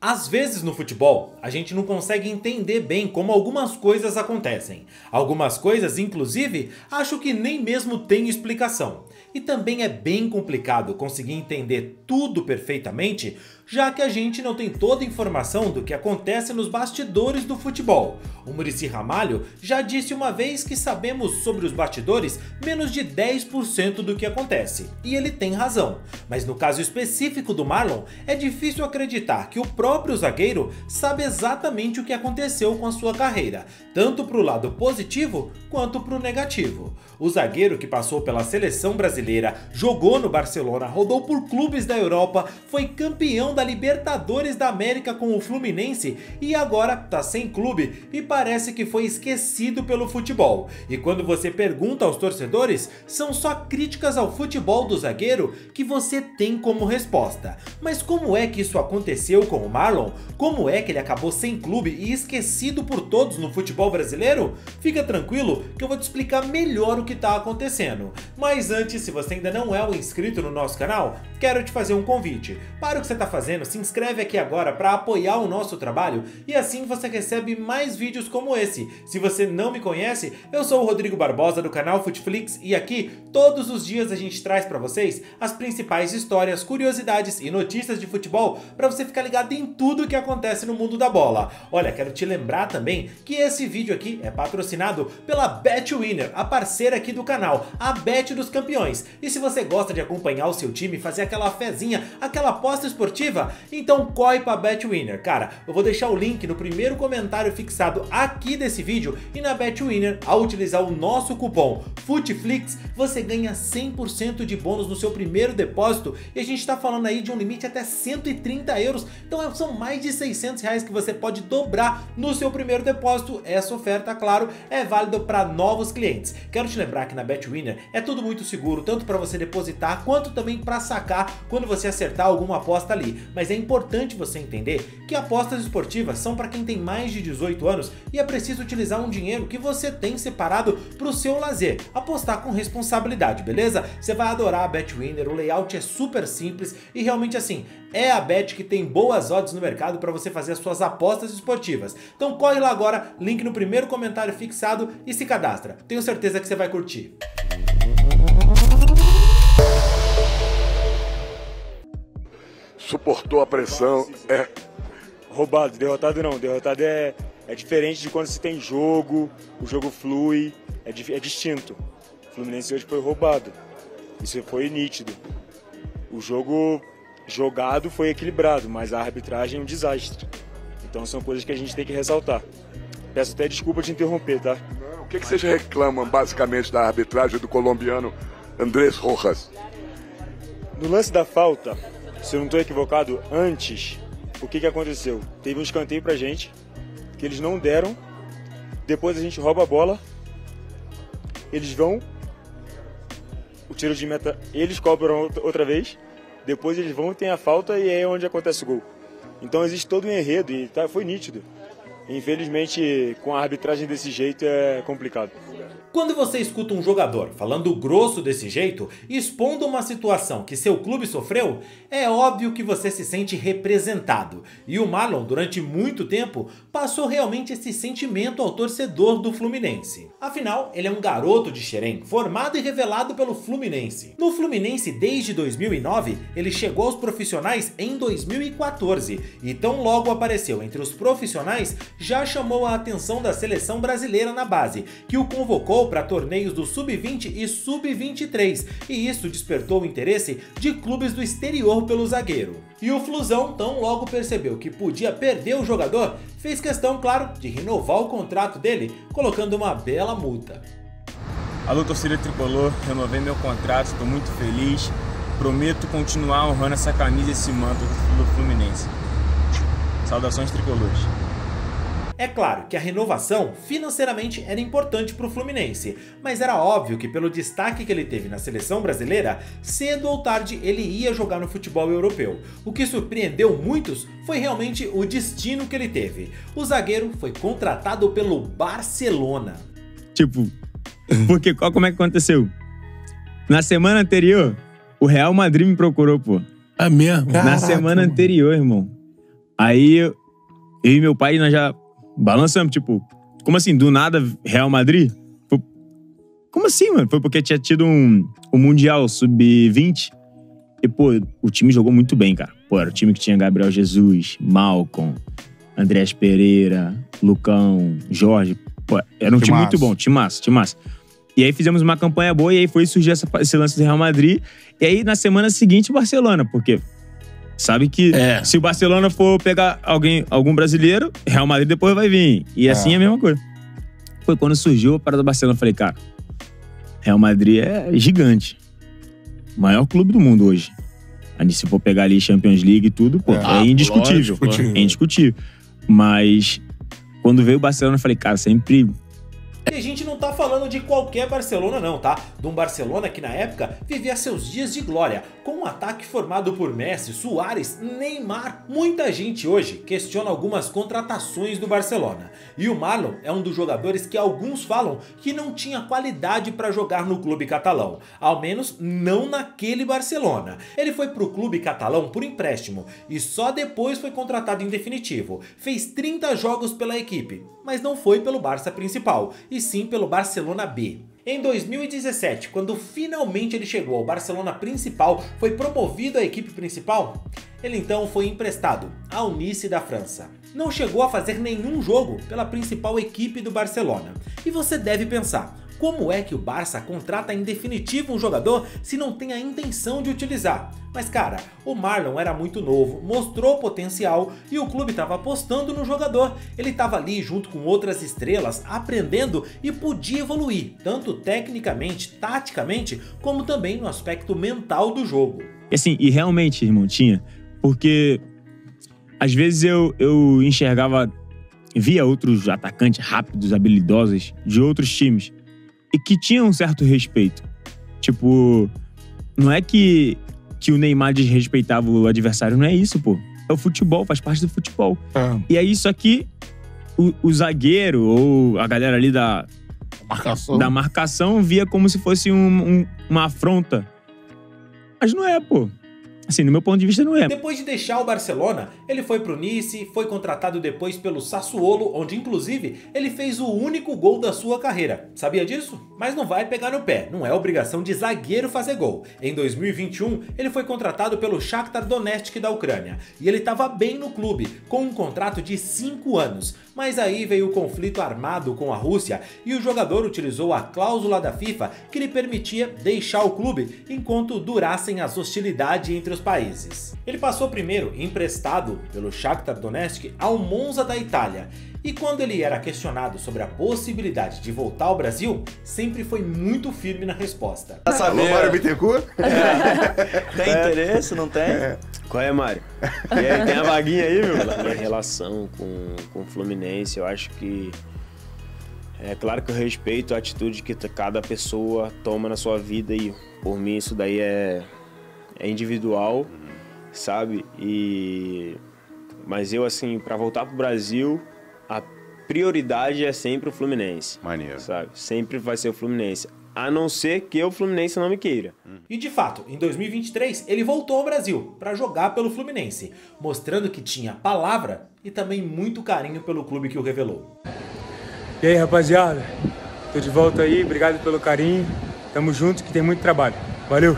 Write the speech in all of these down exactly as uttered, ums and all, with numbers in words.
Às vezes no futebol, a gente não consegue entender bem como algumas coisas acontecem. Algumas coisas, inclusive, acho que nem mesmo tem explicação. E também é bem complicado conseguir entender tudo perfeitamente, já que a gente não tem toda a informação do que acontece nos bastidores do futebol. O Muricy Ramalho já disse uma vez que sabemos sobre os bastidores menos de dez por cento do que acontece. E ele tem razão. Mas no caso específico do Marlon, é difícil acreditar que o próprio zagueiro sabe exatamente o que aconteceu com a sua carreira, tanto para o lado positivo quanto para o negativo. O zagueiro que passou pela seleção brasileira, jogou no Barcelona, rodou por clubes da Europa, foi campeão da Libertadores da América com o Fluminense e agora tá sem clube e parece que foi esquecido pelo futebol. E quando você pergunta aos torcedores, são só críticas ao futebol do zagueiro que você tem como resposta. Mas como é que isso aconteceu com o Marlon? Como é que ele acabou sem clube e esquecido por todos no futebol brasileiro? Fica tranquilo que eu vou te explicar melhor o que tá acontecendo. Mas antes, se você ainda não é um inscrito no nosso canal, quero te fazer um convite. Para o que você está fazendo, se inscreve aqui agora para apoiar o nosso trabalho e assim você recebe mais vídeos como esse. Se você não me conhece, eu sou o Rodrigo Barbosa do canal Futeflix e aqui todos os dias a gente traz para vocês as principais histórias, curiosidades e notícias de futebol para você ficar ligado em tudo que acontece no mundo da bola. Olha, quero te lembrar também que esse vídeo aqui é patrocinado pela BetWinner, a parceira aqui do canal, a Bet dos Campeões. E se você gosta de acompanhar o seu time, fazer aquela fezinha, aquela aposta esportiva, então corre pra BetWinner. Cara, eu vou deixar o link no primeiro comentário fixado aqui desse vídeo e na BetWinner, ao utilizar o nosso cupom FUTEFLIX, você ganha cem por cento de bônus no seu primeiro depósito e a gente tá falando aí de um limite até cento e trinta euros, então são mais de seiscentos reais que você pode dobrar no seu primeiro depósito. Essa oferta, claro, é válida para novos clientes. Quero te lembrar que na BetWinner é tudo muito seguro, tanto para você depositar quanto também para sacar quando você acertar alguma aposta ali. Mas é importante você entender que apostas esportivas são para quem tem mais de dezoito anos e é preciso utilizar um dinheiro que você tem separado para o seu lazer. Apostar com responsabilidade, beleza? Você vai adorar a BetWinner, o layout é super simples e realmente assim, é a Bet que tem boas odds no mercado para você fazer as suas apostas esportivas. Então corre lá agora, link no primeiro comentário fixado e se cadastra. Tenho certeza que você vai curtir. Suportou a pressão, é... Roubado, derrotado não. Derrotado é, é diferente de quando se tem jogo, o jogo flui, é, é distinto. O Fluminense hoje foi roubado, isso foi nítido. O jogo jogado foi equilibrado, mas a arbitragem é um desastre. Então são coisas que a gente tem que ressaltar. Peço até desculpa de interromper, tá? Não, o que, que vocês reclamam basicamente da arbitragem do colombiano Andrés Rojas? No lance da falta, se eu não estou equivocado, antes, o que, que aconteceu? Teve um escanteio pra gente, que eles não deram, depois a gente rouba a bola, eles vão, o tiro de meta, eles cobram outra vez, depois eles vão, tem a falta e é onde acontece o gol. Então existe todo um enredo e tá, foi nítido. Infelizmente, com a arbitragem desse jeito é complicado. Quando você escuta um jogador falando grosso desse jeito, expondo uma situação que seu clube sofreu, é óbvio que você se sente representado. E o Marlon, durante muito tempo, passou realmente esse sentimento ao torcedor do Fluminense. Afinal, ele é um garoto de Xerém, formado e revelado pelo Fluminense. No Fluminense desde dois mil e nove, ele chegou aos profissionais em dois mil e quatorze, e tão logo apareceu entre os profissionais, já chamou a atenção da seleção brasileira na base, que o convocou para torneios do sub vinte e sub vinte e três, e isso despertou o interesse de clubes do exterior pelo zagueiro. E o Flusão, tão logo percebeu que podia perder o jogador, fez questão, claro, de renovar o contrato dele, colocando uma bela multa. Alô, torcida tricolor, renovei meu contrato, estou muito feliz, prometo continuar honrando essa camisa e esse manto do Fluminense. Saudações tricolores. É claro que a renovação financeiramente era importante para o Fluminense, mas era óbvio que pelo destaque que ele teve na seleção brasileira, cedo ou tarde ele ia jogar no futebol europeu. O que surpreendeu muitos foi realmente o destino que ele teve. O zagueiro foi contratado pelo Barcelona. Tipo, porque qual, como é que aconteceu? Na semana anterior, o Real Madrid me procurou, pô. É mesmo? Na semana anterior, irmão. Aí eu e meu pai, nós já balançamos, tipo, como assim, do nada, Real Madrid? Foi, como assim, mano? Foi porque tinha tido um, um Mundial sub vinte e, pô, o time jogou muito bem, cara. Pô, era o time que tinha Gabriel Jesus, Malcom, Andrés Pereira, Lucão, Jorge. Pô, era um time, time muito bom, time massa, time massa. E aí fizemos uma campanha boa e aí foi surgir essa, esse lance do Real Madrid. E aí, na semana seguinte, o Barcelona, porque sabe que é. se o Barcelona for pegar alguém, algum brasileiro, Real Madrid depois vai vir. E assim é a mesma coisa. Foi quando surgiu a parada do Barcelona, eu falei, cara, Real Madrid é gigante. O maior clube do mundo hoje. Aí, se for pegar ali Champions League e tudo, pô, é, é indiscutível. Lógico, é indiscutível. Mas quando veio o Barcelona, eu falei, cara, sempre... E a gente não tá falando de qualquer Barcelona não, tá? De um Barcelona que na época vivia seus dias de glória, com um ataque formado por Messi, Suárez, Neymar. Muita gente hoje questiona algumas contratações do Barcelona. E o Marlon é um dos jogadores que alguns falam que não tinha qualidade para jogar no clube catalão. Ao menos não naquele Barcelona. Ele foi pro clube catalão por empréstimo e só depois foi contratado em definitivo. Fez trinta jogos pela equipe, mas não foi pelo Barça principal, e sim pelo Barcelona B. Em dois mil e dezessete, quando finalmente ele chegou ao Barcelona principal, foi promovido à equipe principal, ele então foi emprestado ao Nice da França. Não chegou a fazer nenhum jogo pela principal equipe do Barcelona. E você deve pensar, como é que o Barça contrata em definitivo um jogador se não tem a intenção de utilizar? Mas cara, o Marlon era muito novo, mostrou potencial e o clube estava apostando no jogador. Ele estava ali junto com outras estrelas, aprendendo e podia evoluir, tanto tecnicamente, taticamente, como também no aspecto mental do jogo. E assim, e realmente, irmão, tinha, porque às vezes eu, eu enxergava, via outros atacantes rápidos, habilidosos de outros times e que tinham um certo respeito. Tipo, não é que, que o Neymar desrespeitava o adversário, não é isso, pô. É o futebol, faz parte do futebol. É. E é isso aqui, o, o zagueiro ou a galera ali da marcação, da marcação via como se fosse um, um, uma afronta. Mas não é, pô. Assim, no meu ponto de vista, não é. Depois de deixar o Barcelona, ele foi pro Nice, foi contratado depois pelo Sassuolo, onde inclusive ele fez o único gol da sua carreira. Sabia disso? Mas não vai pegar no pé, não é obrigação de zagueiro fazer gol. Em dois mil e vinte e um, ele foi contratado pelo Shakhtar Donetsk da Ucrânia. E ele estava bem no clube, com um contrato de cinco anos. Mas aí veio o conflito armado com a Rússia e o jogador utilizou a cláusula da FIFA que lhe permitia deixar o clube enquanto durassem as hostilidades entre os países. Ele passou primeiro emprestado pelo Shakhtar Donetsk ao Monza da Itália. E quando ele era questionado sobre a possibilidade de voltar ao Brasil, sempre foi muito firme na resposta. Tá sabendo? Alô, Mário Bittencourt? É. Tem interesse, não tem? É. Qual é, Mário? E aí, tem a vaguinha aí, meu? Pela minha relação com, com o Fluminense, eu acho que... É claro que eu respeito a atitude que cada pessoa toma na sua vida e, por mim, isso daí é, é individual, sabe? E... Mas eu, assim, pra voltar pro Brasil... A prioridade é sempre o Fluminense. Maneiro. Sabe? Sempre vai ser o Fluminense. A não ser que o Fluminense não me queira. E de fato, em dois mil e vinte e três, ele voltou ao Brasil para jogar pelo Fluminense, mostrando que tinha palavra e também muito carinho pelo clube que o revelou. E aí, rapaziada? Tô de volta aí, obrigado pelo carinho. Tamo junto, que tem muito trabalho. Valeu!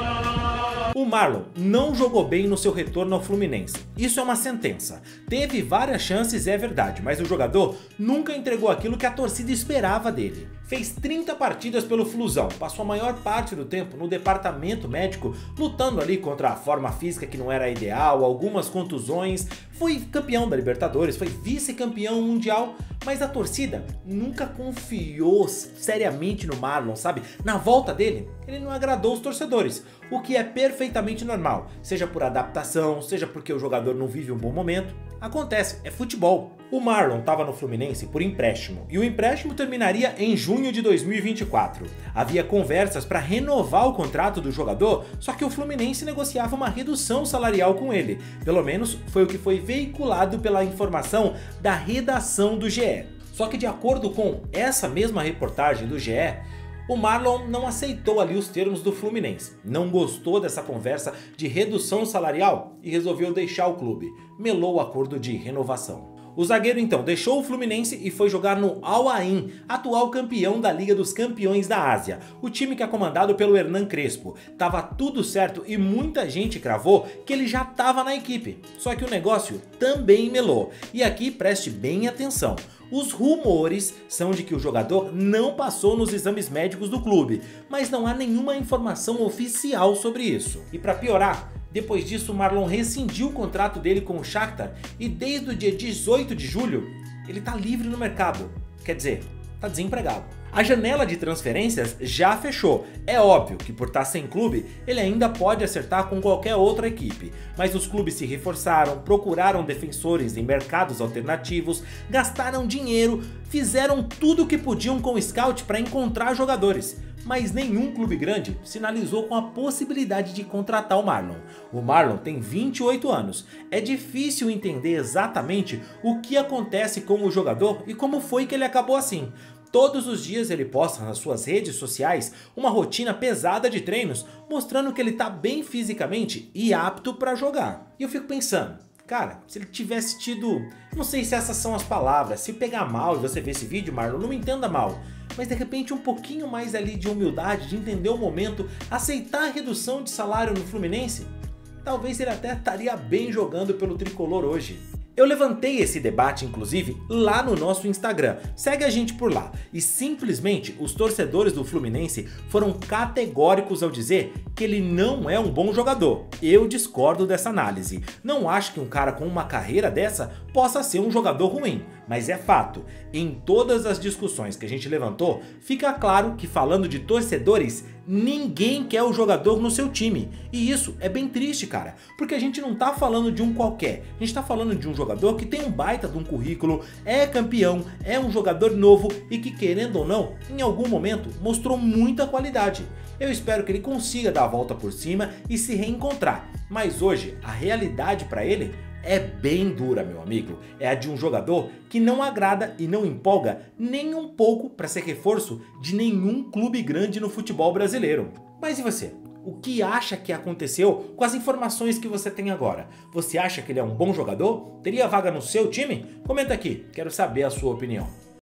O Marlon não jogou bem no seu retorno ao Fluminense. Isso é uma sentença. Teve várias chances, é verdade, mas o jogador nunca entregou aquilo que a torcida esperava dele. Fez trinta partidas pelo Flusão, passou a maior parte do tempo no departamento médico, lutando ali contra a forma física que não era ideal, algumas contusões, foi campeão da Libertadores, foi vice-campeão mundial, mas a torcida nunca confiou seriamente no Marlon, sabe? Na volta dele, ele não agradou os torcedores, o que é perfeitamente normal, seja por adaptação, seja porque o jogador não vive um bom momento. Acontece, é futebol. O Marlon estava no Fluminense por empréstimo, e o empréstimo terminaria em junho de dois mil e vinte e quatro. Havia conversas para renovar o contrato do jogador, só que o Fluminense negociava uma redução salarial com ele. Pelo menos foi o que foi veiculado pela informação da redação do G E. Só que de acordo com essa mesma reportagem do G E, O Marlon não aceitou ali os termos do Fluminense, não gostou dessa conversa de redução salarial e resolveu deixar o clube, melou o acordo de renovação. O zagueiro então deixou o Fluminense e foi jogar no Al Ain, atual campeão da Liga dos Campeões da Ásia, o time que é comandado pelo Hernan Crespo. Tava tudo certo e muita gente cravou que ele já estava na equipe, só que o negócio também melou. E aqui preste bem atenção. Os rumores são de que o jogador não passou nos exames médicos do clube, mas não há nenhuma informação oficial sobre isso. E para piorar, depois disso, o Marlon rescindiu o contrato dele com o Shakhtar e desde o dia dezoito de julho, ele tá livre no mercado. Quer dizer, tá desempregado. A janela de transferências já fechou. É óbvio que por estar sem clube, ele ainda pode acertar com qualquer outra equipe. Mas os clubes se reforçaram, procuraram defensores em mercados alternativos, gastaram dinheiro, fizeram tudo o que podiam com o scout para encontrar jogadores. Mas nenhum clube grande sinalizou com a possibilidade de contratar o Marlon. O Marlon tem vinte e oito anos. É difícil entender exatamente o que acontece com o jogador e como foi que ele acabou assim. Todos os dias ele posta nas suas redes sociais uma rotina pesada de treinos, mostrando que ele está bem fisicamente e apto para jogar. E eu fico pensando, cara, se ele tivesse tido, não sei se essas são as palavras, se pegar mal e você ver esse vídeo, Marlon, não me entenda mal, mas de repente um pouquinho mais ali de humildade, de entender o momento, aceitar a redução de salário no Fluminense, talvez ele até estaria bem jogando pelo tricolor hoje. Eu levantei esse debate, inclusive, lá no nosso Instagram. Segue a gente por lá. E simplesmente os torcedores do Fluminense foram categóricos ao dizer que ele não é um bom jogador. Eu discordo dessa análise. Não acho que um cara com uma carreira dessa possa ser um jogador ruim. Mas é fato, em todas as discussões que a gente levantou, fica claro que falando de torcedores, ninguém quer o jogador no seu time. E isso é bem triste, cara, porque a gente não tá falando de um qualquer, a gente tá falando de um jogador que tem um baita de um currículo, é campeão, é um jogador novo e que, querendo ou não, em algum momento mostrou muita qualidade. Eu espero que ele consiga dar a volta por cima e se reencontrar, mas hoje a realidade para ele é bem dura, meu amigo. É a de um jogador que não agrada e não empolga nem um pouco para ser reforço de nenhum clube grande no futebol brasileiro. Mas e você? O que acha que aconteceu com as informações que você tem agora? Você acha que ele é um bom jogador? Teria vaga no seu time? Comenta aqui, quero saber a sua opinião.